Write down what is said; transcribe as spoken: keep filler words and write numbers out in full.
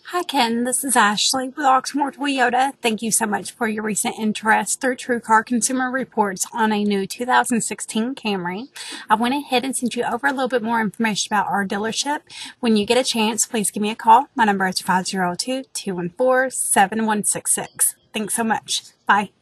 Hi Ken, this is Ashley with Oxmoor Toyota. Thank you so much for your recent interest through TrueCar Consumer Reports on a new two thousand sixteen Camry. I went ahead and sent you over a little bit more information about our dealership. When you get a chance, please give me a call. My number is five zero two, two one four, seven one six six. Thanks so much. Bye.